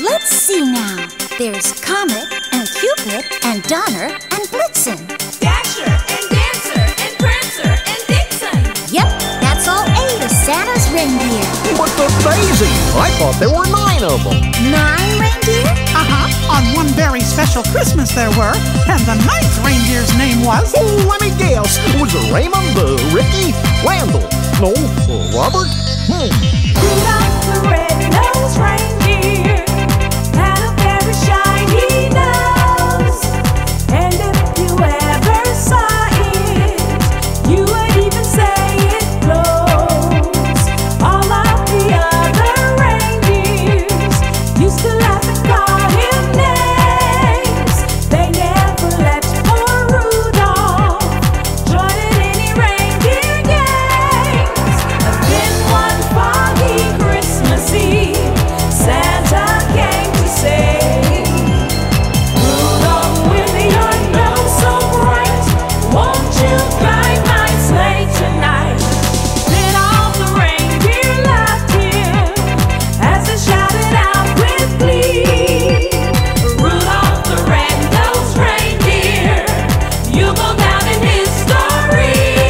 Let's see now. There's Comet and Cupid and Donner and Blitzen. Dasher and Dancer and Prancer and Vixen. Yep, that's all 8 of Santa's reindeer. But the Daisy, I thought there were 9 of them. 9 reindeer? On one very special Christmas there were, and the 9th reindeer's name was... Oh, let me guess. Was it Raymond, Ricky, Randall? No, Robert? Rudolph the red-nosed reindeer had a very shiny nose, and if you ever saw it, you would even say it glows. All of the other reindeers used to laugh and call him names. They never let poor Rudolph join in any reindeer games. But then one foggy Christmas Eve, Santa came to say, Rudolph, with your nose so bright, won't you guide my sleigh tonight? Then all the reindeer laughed him as they shouted out with glee, Rudolph the red-nosed reindeer, you go down in history.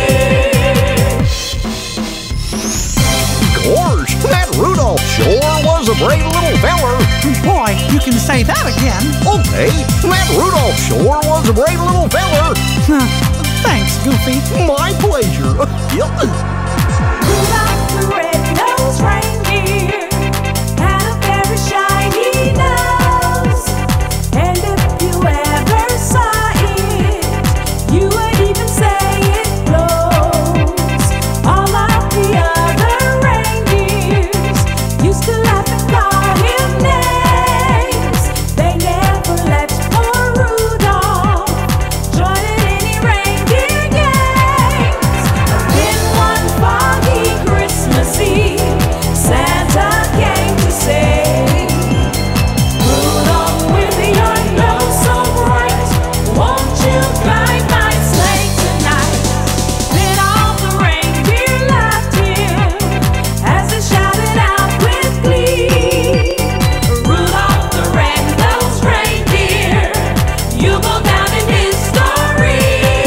Gosh, that Rudolph sure was a brave little feller. Boy, you can say that again. Okay, that Rudolph sure was a brave little feller. Thanks, Goofy. My pleasure. Rudolph the red-nosed reindeer had a very shiny nose, and if you ever saw it, you would even say it glows. All of the other reindeers used to laugh and call him names. They never let poor Rudolph join in any reindeer games. But then one foggy Christmas Eve, Santa came to say, Rudolph, with your nose so bright, won't you guide my sleigh tonight? Then all the reindeer laughed him as they shouted out with glee, Rudolph the red-nosed reindeer, you go down in history.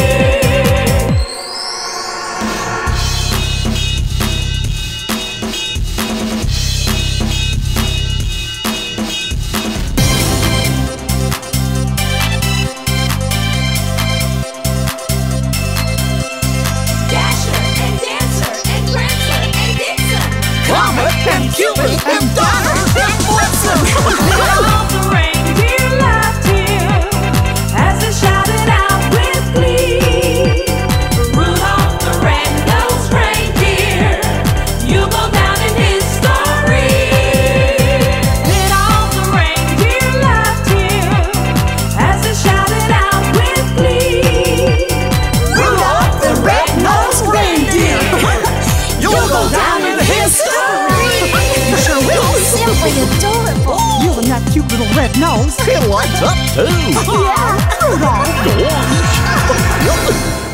Dasher and Dancer and Prancer and Vixen. Comet and Cupid and Donner and Blitzen. Then all the reindeer laughed him as they shouted out with glee, Rudolph the red-nosed reindeer, you go down in history. Then all the reindeer laughed him as they shouted out with glee, Rudolph the red-nosed reindeer. You'll go down in history. You sure will. Simply adorable. You and that cute little red nose. It lights up too. Yeah, Rudolph. Gosh.